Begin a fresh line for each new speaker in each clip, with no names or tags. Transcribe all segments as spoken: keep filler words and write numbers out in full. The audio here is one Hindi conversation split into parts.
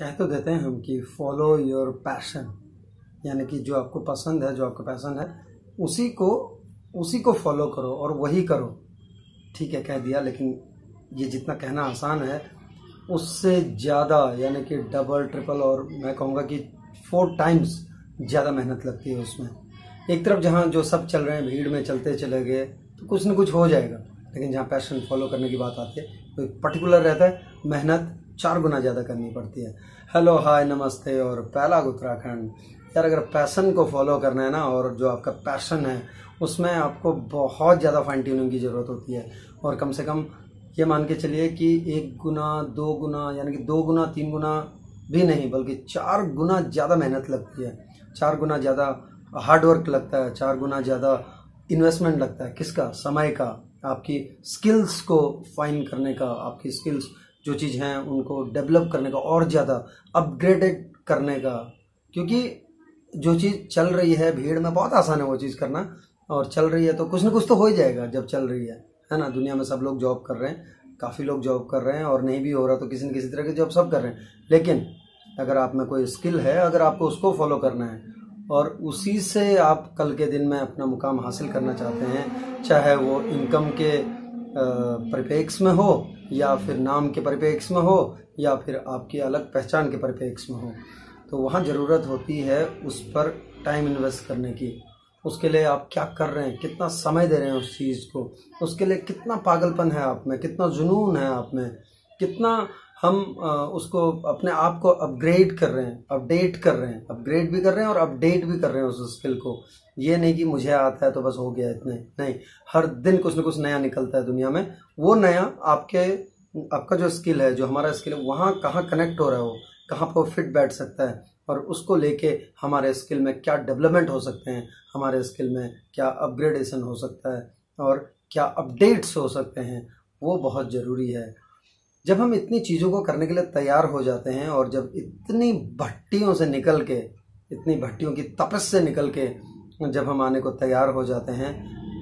कह तो देते हैं हम कि फॉलो योर पैशन, यानी कि जो आपको पसंद है, जो आपका पैशन है, उसी को उसी को फॉलो करो और वही करो। ठीक है, कह दिया, लेकिन ये जितना कहना आसान है उससे ज़्यादा, यानी कि डबल ट्रिपल और मैं कहूँगा कि फोर टाइम्स ज़्यादा मेहनत लगती है उसमें। एक तरफ जहाँ जो सब चल रहे हैं, भीड़ में चलते चले गए तो कुछ न कुछ हो जाएगा, लेकिन जहाँ पैशन फॉलो करने की बात आती है तो पर्टिकुलर रहता है, मेहनत चार गुना ज़्यादा करनी पड़ती है। हेलो, हाय, नमस्ते और पहला उत्तराखंड। यार, अगर पैशन को फॉलो करना है ना, और जो आपका पैशन है उसमें आपको बहुत ज़्यादा फाइन ट्यूनिंग की ज़रूरत होती है, और कम से कम ये मान के चलिए कि एक गुना, दो गुना, यानी कि दो गुना, तीन गुना भी नहीं, बल्कि चार गुना ज़्यादा मेहनत लगती है, चार गुना ज़्यादा हार्डवर्क लगता है, चार गुना ज़्यादा इन्वेस्टमेंट लगता है। किसका? समय का, आपकी स्किल्स को फाइन करने का, आपकी स्किल्स जो चीज़ हैं उनको डेवलप करने का, और ज़्यादा अपग्रेडेड करने का। क्योंकि जो चीज़ चल रही है भीड़ में, बहुत आसान है वो चीज़ करना, और चल रही है तो कुछ ना कुछ तो हो ही जाएगा जब चल रही है है ना। दुनिया में सब लोग जॉब कर रहे हैं, काफ़ी लोग जॉब कर रहे हैं, और नहीं भी हो रहा तो किसी न किसी तरह की जॉब सब कर रहे हैं। लेकिन अगर आप में कोई स्किल है, अगर आपको उसको फॉलो करना है और उसी से आप कल के दिन में अपना मुकाम हासिल करना चाहते हैं, चाहे वो इनकम के परिप्रेक्ष्य में हो, या फिर नाम के परिप्रेक्ष्य में हो, या फिर आपकी अलग पहचान के परिप्रेक्ष्य में हो, तो वहाँ ज़रूरत होती है उस पर टाइम इन्वेस्ट करने की। उसके लिए आप क्या कर रहे हैं, कितना समय दे रहे हैं उस चीज़ को, उसके लिए कितना पागलपन है आप में, कितना जुनून है आप में, कितना हम उसको अपने आप को अपग्रेड कर रहे हैं, अपडेट कर रहे हैं, अपग्रेड भी कर रहे हैं और अपडेट भी कर रहे हैं उस स्किल को। ये नहीं कि मुझे आता है तो बस हो गया, इतने नहीं, हर दिन कुछ ना कुछ नया निकलता है दुनिया में। वो नया आपके आपका जो स्किल है, जो हमारा स्किल है, वहाँ कहाँ कनेक्ट हो रहा है, वो कहाँ पर फिट बैठ सकता है, और उसको लेके हमारे स्किल में क्या डेवलपमेंट हो सकते हैं, हमारे स्किल में क्या अपग्रेडेशन हो सकता है, और क्या अपडेट्स हो सकते हैं, वो बहुत ज़रूरी है। जब हम इतनी चीज़ों को करने के लिए तैयार हो जाते हैं, और जब इतनी भट्टियों से निकल के, इतनी भट्टियों की तपस से निकल के जब हम आने को तैयार हो जाते हैं,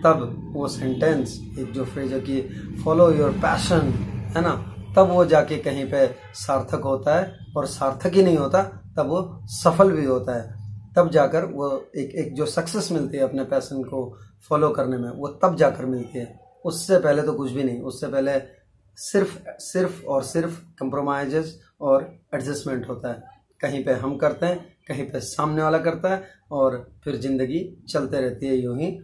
तब वो सेंटेंस, एक जो फ्रेज है कि फॉलो योर पैशन, है ना, तब वो जाके कहीं पे सार्थक होता है, और सार्थक ही नहीं होता, तब वो सफल भी होता है। तब जाकर वो एक एक जो सक्सेस मिलती है अपने पैशन को फॉलो करने में, वो तब जाकर मिलती है। उससे पहले तो कुछ भी नहीं, उससे पहले सिर्फ सिर्फ और सिर्फ कंप्रोमाइजेस और एडजस्टमेंट होता है। कहीं पे हम करते हैं, कहीं पे सामने वाला करता है, और फिर जिंदगी चलते रहती है यूं ही,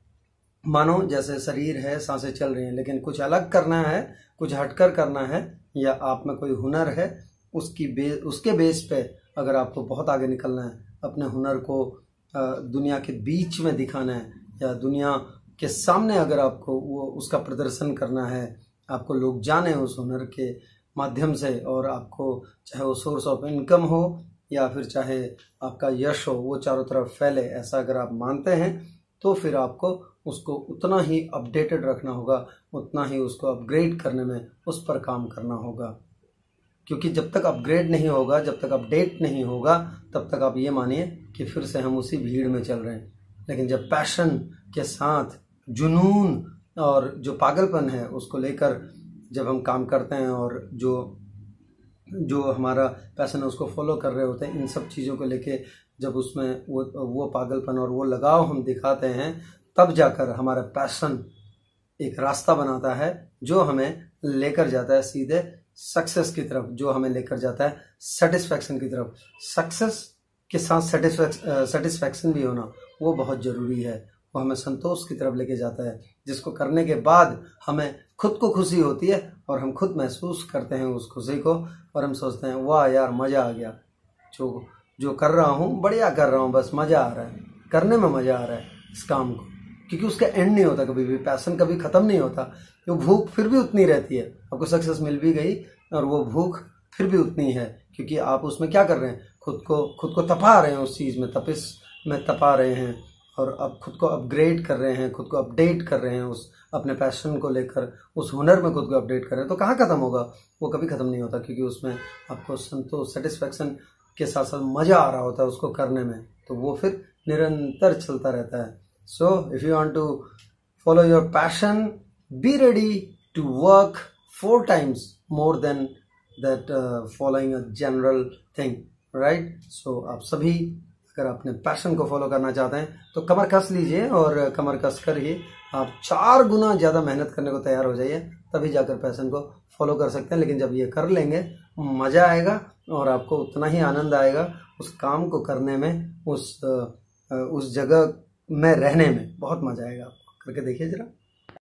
मानो जैसे शरीर है, सांसें चल रही हैं, लेकिन कुछ अलग करना है, कुछ हटकर करना है, या आप में कोई हुनर है, उसकी बे उसके बेस पे अगर आपको बहुत आगे निकलना है, अपने हुनर को दुनिया के बीच में दिखाना है, या दुनिया के सामने अगर आपको वो उसका प्रदर्शन करना है, आपको लोग जाने उस हुनर के माध्यम से, और आपको चाहे वो सोर्स ऑफ इनकम हो या फिर चाहे आपका यश हो, वो चारों तरफ फैले, ऐसा अगर आप मानते हैं, तो फिर आपको उसको उतना ही अपडेटेड रखना होगा, उतना ही उसको अपग्रेड करने में उस पर काम करना होगा। क्योंकि जब तक अपग्रेड नहीं होगा, जब तक अपडेट नहीं होगा, तब तक आप ये मानिए कि फिर से हम उसी भीड़ में चल रहे हैं। लेकिन जब पैशन के साथ जुनून और जो पागलपन है उसको लेकर जब हम काम करते हैं, और जो जो हमारा पैशन है उसको फॉलो कर रहे होते हैं, इन सब चीज़ों को लेके जब उसमें वो वो पागलपन और वो लगाव हम दिखाते हैं, तब जाकर हमारा पैशन एक रास्ता बनाता है जो हमें लेकर जाता है सीधे सक्सेस की तरफ, जो हमें लेकर जाता है सेटिस्फैक्शन की तरफ। सक्सेस के साथ सेटिस्फैक्शन भी होना वो बहुत ज़रूरी है। वो हमें संतोष की तरफ लेके जाता है, जिसको करने के बाद हमें खुद को खुशी होती है, और हम खुद महसूस करते हैं उस खुशी को, और हम सोचते हैं वाह यार, मज़ा आ गया, जो जो कर रहा हूँ बढ़िया कर रहा हूँ, बस मज़ा आ रहा है, करने में मज़ा आ रहा है इस काम को। क्योंकि उसका एंड नहीं होता, कभी भी पैशन कभी ख़त्म नहीं होता, वो भूख फिर भी उतनी रहती है। आपको सक्सेस मिल भी गई और वो भूख फिर भी उतनी है, क्योंकि आप उसमें क्या कर रहे हैं, खुद को खुद को तपा रहे हैं, उस चीज़ में तपिश में तपा रहे हैं, और अब खुद को अपग्रेड कर रहे हैं, खुद को अपडेट कर रहे हैं, उस अपने पैशन को लेकर, उस हुनर में खुद को अपडेट कर रहे हैं। तो कहाँ ख़त्म होगा? वो कभी ख़त्म नहीं होता, क्योंकि उसमें आपको संतोष, सेटिस्फैक्शन के साथ साथ मज़ा आ रहा होता है उसको करने में, तो वो फिर निरंतर चलता रहता है। So if you want to follow your passion, be ready to work four times more than that following a general thing, right. So आप सभी अगर अपने पैशन को फॉलो करना चाहते हैं तो कमर कस लीजिए, और कमर कस कर ही आप चार गुना ज़्यादा मेहनत करने को तैयार हो जाइए, तभी जाकर पैशन को फॉलो कर सकते हैं। लेकिन जब ये कर लेंगे मज़ा आएगा, और आपको उतना ही आनंद आएगा उस काम को करने में, उस उस जगह में रहने में, बहुत मज़ा आएगा आपको। करके देखिए ज़रा।